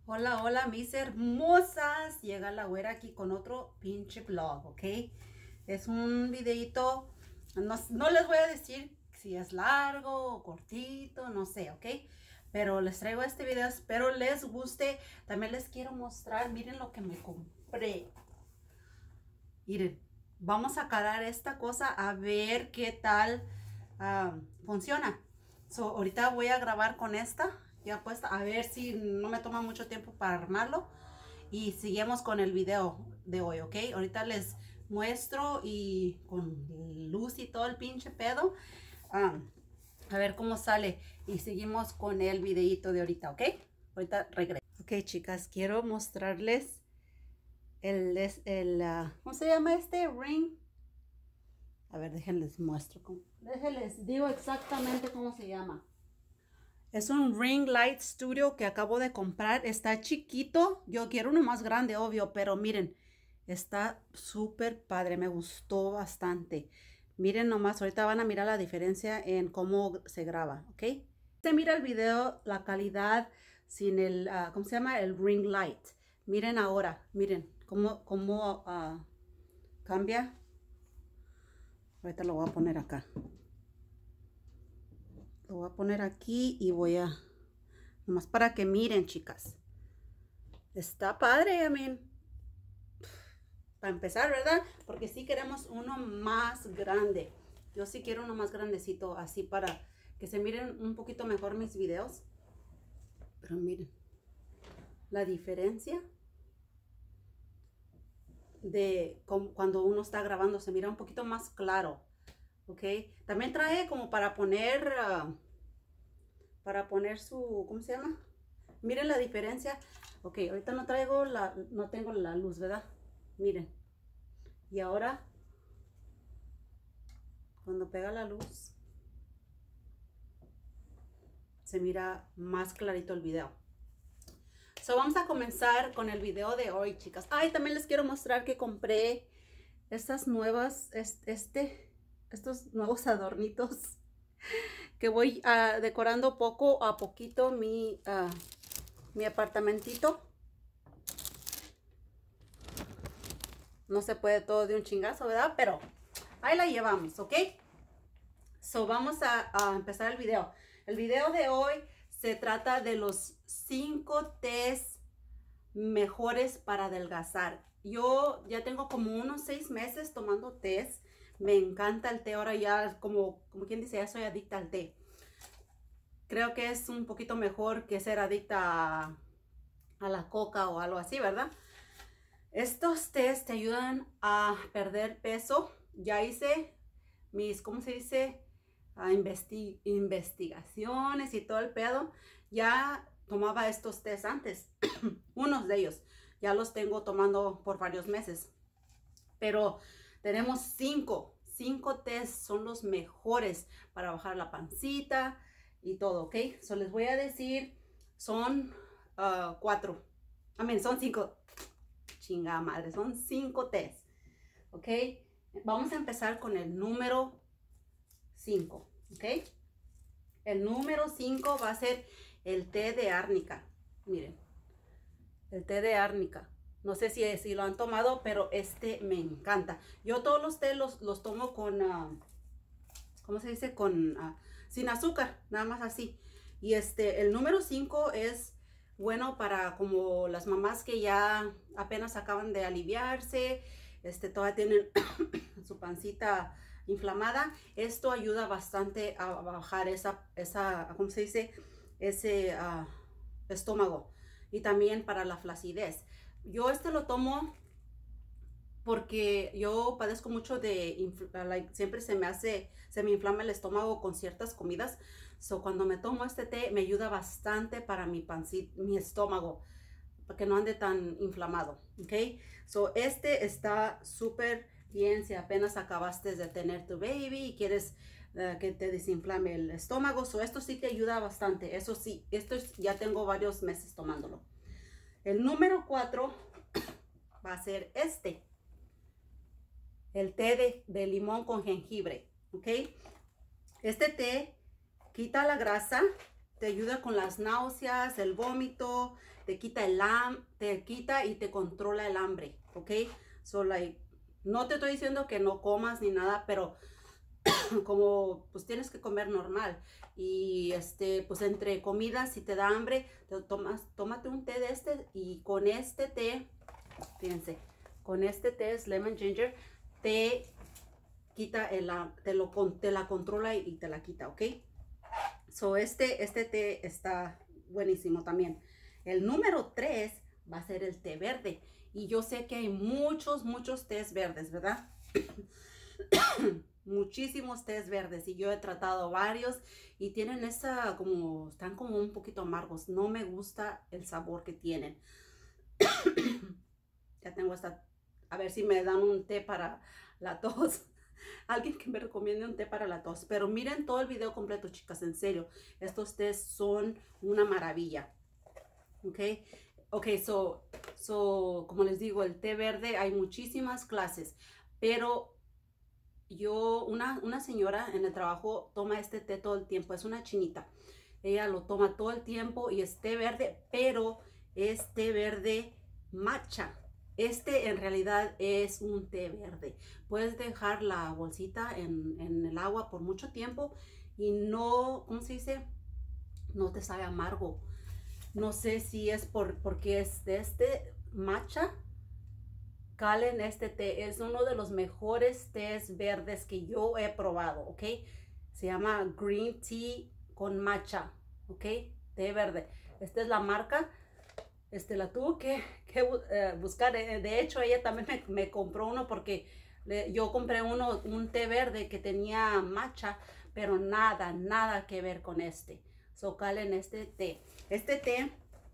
Hola, hola, mis hermosas. Llega la güera aquí con otro pinche vlog, ¿ok? Es un videito, no les voy a decir si es largo o cortito, no sé, ¿ok? Pero les traigo este video, espero les guste. También les quiero mostrar, miren lo que me compré. Miren, vamos a calar esta cosa a ver qué tal funciona. Ahorita voy a grabar con esta ya puesta, a ver si no me toma mucho tiempo para armarlo. Y seguimos con el video de hoy, ¿ok? Ahorita les muestro y con luz y todo el pinche pedo. ah, a ver cómo sale. Y seguimos con el videito de ahorita, ¿ok? Ahorita regreso. Ok, chicas, quiero mostrarles ¿cómo se llama este ring? A ver, déjenles muestro. Déjenles digo exactamente cómo se llama. Es un ring light studio que acabo de comprar. Está chiquito. Yo quiero uno más grande, obvio, pero miren, está súper padre. Me gustó bastante. Miren nomás, ahorita van a mirar la diferencia en cómo se graba, ¿ok? Se mira el video, la calidad sin el, ¿cómo se llama? El ring light. Miren ahora, miren cómo cambia. Ahorita lo voy a poner acá. Lo voy a poner aquí y voy a, nomás para que miren, chicas. Está padre, para empezar, ¿verdad? Porque sí queremos uno más grande. Yo sí quiero uno más grandecito, así para que se miren un poquito mejor mis videos. Pero miren, la diferencia de cuando uno está grabando se mira un poquito más claro, ¿ok? También trae como para poner su, ¿cómo se llama? Miren la diferencia. Ok, ahorita no tengo la luz, ¿verdad? Miren. Y ahora, cuando pega la luz, se mira más clarito el video. Vamos a comenzar con el video de hoy, chicas. Ay, también les quiero mostrar que compré estas nuevas, estos nuevos adornitos que voy decorando poco a poquito mi apartamentito. No se puede todo de un chingazo, ¿verdad? Pero ahí la llevamos, ¿ok? Vamos a empezar el video. El video de hoy se trata de los 5 tés mejores para adelgazar. Yo ya tengo como unos 6 meses tomando tés. Me encanta el té. Ahora ya, como quien dice, ya soy adicta al té. Creo que es un poquito mejor que ser adicta a la coca o algo así, ¿verdad? Estos tés te ayudan a perder peso. Ya hice mis, ¿cómo se dice? Investigaciones y todo el pedo. Ya tomaba estos tés antes. Unos de ellos. Ya los tengo tomando por varios meses. Pero tenemos 5. 5 tés son los mejores para bajar la pancita y todo, ¿ok? Les voy a decir, son 4. Son 5. Chingada madre, son 5 tés. ¿Ok? Vamos a empezar con el número 5. ¿Ok? El número 5 va a ser el té de árnica. Miren, el té de árnica. No sé si lo han tomado, pero este me encanta. Yo todos los tés los tomo con, ¿cómo se dice? Sin azúcar, nada más así. Y el número 5 es bueno para como las mamás que ya apenas acaban de aliviarse, todavía tienen su pancita inflamada. Esto ayuda bastante a bajar ¿cómo se dice? Ese estómago. Y también para la flacidez. Yo lo tomo porque yo padezco mucho siempre se me inflama el estómago con ciertas comidas. Cuando me tomo este té me ayuda bastante para mi estómago, para que no ande tan inflamado, ¿ok? Este está súper bien si apenas acabaste de tener tu baby y quieres que te desinflame el estómago. Esto sí te ayuda bastante. Eso sí, ya tengo varios meses tomándolo. El número 4 va a ser el té de limón con jengibre, ¿ok? Este té quita la grasa, te ayuda con las náuseas, el vómito te quita te quita y te controla el hambre, ¿ok? So, like, no te estoy diciendo que no comas ni nada, pero como pues tienes que comer normal y pues entre comidas si te da hambre, tómate un té de este y con este té, fíjense, con este té es lemon ginger, te quita te la controla y te la quita, ¿ok? So este té está buenísimo también. El número 3 va a ser el té verde y yo sé que hay muchos tés verdes, ¿verdad? Muchísimos tés verdes y yo he tratado varios y tienen están como un poquito amargos. No me gusta el sabor que tienen. Ya tengo a ver si me dan un té para la tos. Alguien que me recomiende un té para la tos. Pero miren todo el video completo, chicas, en serio. Estos tés son una maravilla. Ok, ok, como les digo, el té verde hay muchísimas clases, pero una señora en el trabajo toma este té todo el tiempo, es una chinita. Ella lo toma todo el tiempo y es té verde, pero es té verde matcha. Este en realidad es un té verde. Puedes dejar la bolsita en el agua por mucho tiempo y no, ¿cómo se dice? No te sabe amargo. No sé si es porque es de este matcha. Calen este té, es uno de los mejores tés verdes que yo he probado, ¿ok? Se llama Green Tea con Matcha, ¿ok? Té verde. Esta es la marca. La tuvo que buscar. De hecho, ella también me compró uno porque yo compré un té verde que tenía matcha, pero nada que ver con este. So, calen este té. Este té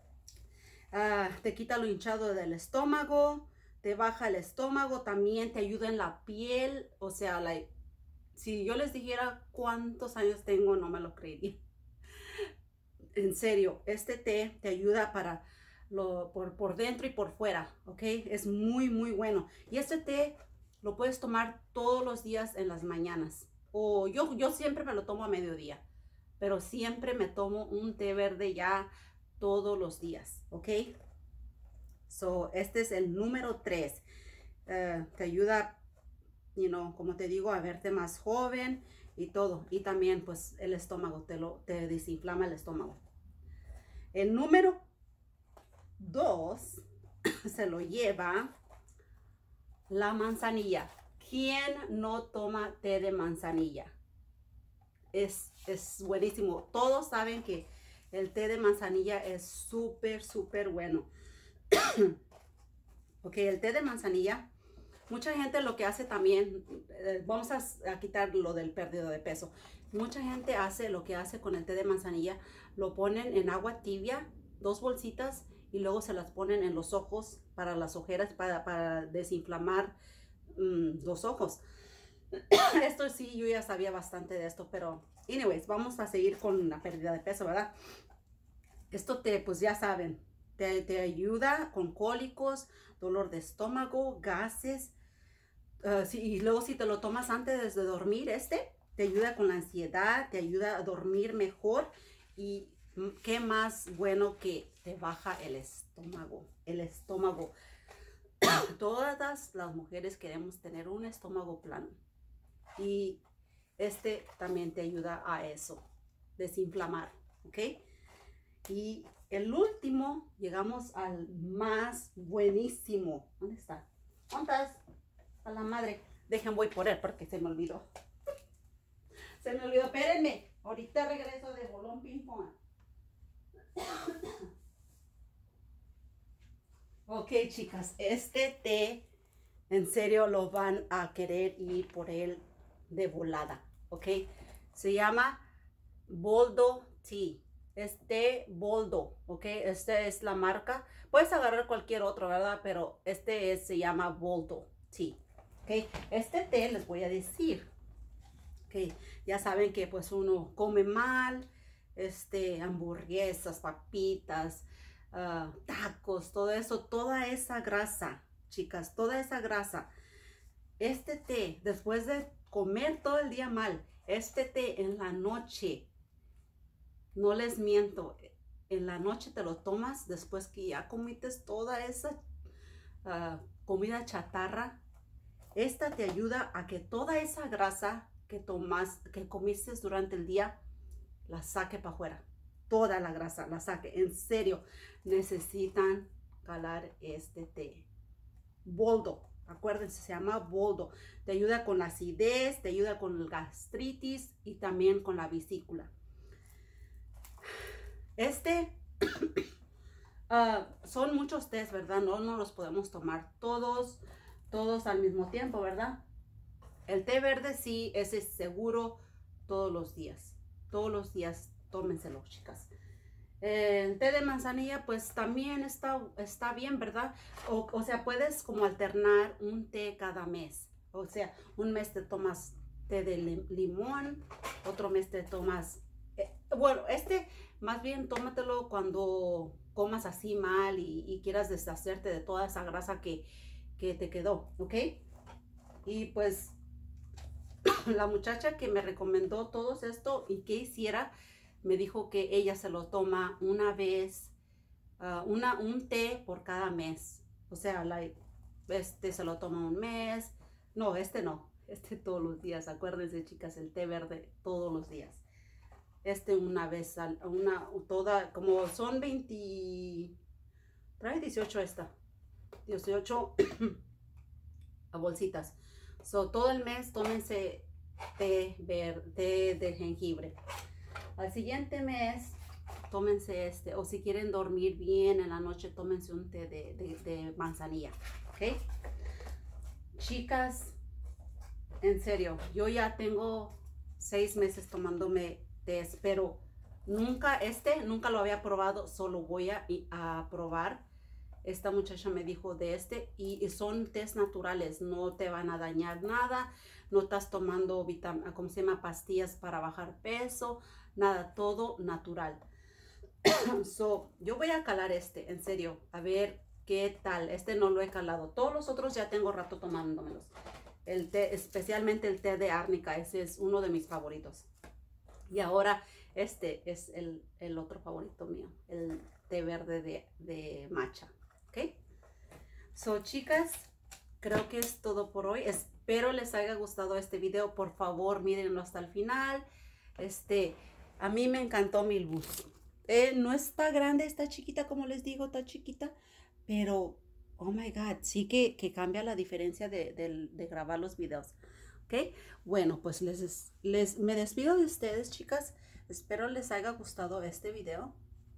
te quita lo hinchado del estómago, te baja el estómago, también te ayuda en la piel. O sea, si yo les dijera cuántos años tengo, no me lo creería. En serio, este té te ayuda para por dentro y por fuera, ¿ok? Es muy bueno. Y este té lo puedes tomar todos los días en las mañanas. O yo siempre me lo tomo a mediodía, pero siempre me tomo un té verde ya todos los días, ¿ok? So, este es el número 3. Te ayuda, como te digo, a verte más joven y todo. Y también, pues, el estómago, te desinflama el estómago. El número 2 se lo lleva la manzanilla. ¿Quién no toma té de manzanilla? Es buenísimo. Todos saben que el té de manzanilla es súper bueno. Ok, el té de manzanilla, mucha gente lo que hace también, vamos a quitar lo del pérdida de peso. Mucha gente lo que hace con el té de manzanilla, lo ponen en agua tibia, 2 bolsitas, y luego se las ponen en los ojos para las ojeras, para desinflamar los ojos. Esto sí, yo ya sabía bastante de esto, pero anyways, vamos a seguir con la pérdida de peso, ¿verdad? Esto pues ya saben, te ayuda con cólicos, dolor de estómago, gases. Y luego si te lo tomas antes de dormir, te ayuda con la ansiedad, te ayuda a dormir mejor. Y qué más bueno que te baja el estómago. Todas las mujeres queremos tener un estómago plano. Y también te ayuda a eso, desinflamar, ¿ok? Y el último, llegamos al más buenísimo. ¿Dónde está? ¿Dónde estás? A la madre. Dejen, voy por él porque se me olvidó. Se me olvidó, espérenme. Ahorita regreso de bolón ping pong. Ok, chicas, este té, en serio, lo van a querer ir por él de volada, ¿ok? Se llama Boldo Tea. Boldo, ¿ok? Esta es la marca. Puedes agarrar cualquier otro, ¿verdad? Pero se llama Boldo Tea, ¿ok? Este té les voy a decir, ¿ok? Ya saben que pues uno come mal, hamburguesas, papitas, tacos, todo eso, toda esa grasa, chicas, toda esa grasa. Este té, después de comer todo el día mal, este té en la noche, no les miento, en la noche te lo tomas después que ya comiste toda esa comida chatarra. Esta te ayuda a que toda esa grasa que comiste durante el día, la saque para afuera. Toda la grasa la saque. En serio, necesitan calar este té. Boldo, acuérdense, se llama boldo. Te ayuda con la acidez, te ayuda con el gastritis y también con la vesícula. Son muchos tés, ¿verdad? No los podemos tomar todos al mismo tiempo, ¿verdad? El té verde sí, ese es seguro todos los días. Todos los días tómenselo, chicas. El té de manzanilla pues también está bien, ¿verdad? O sea, puedes como alternar un té cada mes. O sea, un mes te tomas té de limón, otro mes te tomas... bueno, más bien tómatelo cuando comas así mal y quieras deshacerte de toda esa grasa que te quedó, ¿ok? Y pues la muchacha que me recomendó todo esto y que hiciera, me dijo que ella se lo toma una vez, un té por cada mes. O sea, se lo toma un mes. No, no. Todos los días. Acuérdense, chicas, el té verde todos los días. Una vez, como son 20, trae 18 18 bolsitas. So, todo el mes tómense té de jengibre. Al siguiente mes, tómense o si quieren dormir bien en la noche, tómense un té de manzanilla, ¿ok? Chicas, en serio, yo ya tengo 6 meses tomándome té, pero nunca lo había probado, solo voy a probar. Esta muchacha me dijo de y son tés naturales, no te van a dañar nada, no estás tomando ¿cómo se llama? Pastillas para bajar peso, nada, todo natural. So, yo voy a calar en serio, a ver qué tal. No lo he calado, todos los otros ya tengo rato tomándomelos. El té, especialmente el té de árnica, ese es uno de mis favoritos. Y ahora es el otro favorito mío, el té verde de matcha. ¿Ok? So, chicas, creo que es todo por hoy. Espero les haya gustado este video. Por favor, mírenlo hasta el final. A mí me encantó mi luz. No está grande, está chiquita, como les digo, está chiquita. Pero, oh my God, sí que cambia la diferencia de grabar los videos. ¿Ok? Bueno, pues me despido de ustedes, chicas. Espero les haya gustado este video.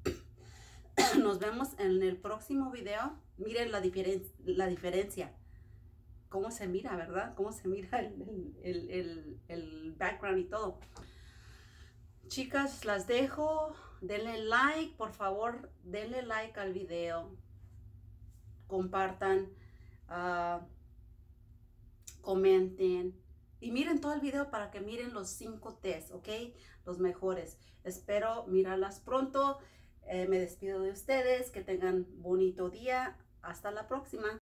Nos vemos en el próximo video. Miren la diferencia. Cómo se mira, ¿verdad? Cómo se mira el background y todo. Chicas, las dejo. Denle like, por favor. Denle like al video. Compartan. Comenten. Y miren todo el video para que miren los 5 tés, ¿ok? Los mejores. Espero mirarlas pronto. Me despido de ustedes. Que tengan bonito día. Hasta la próxima.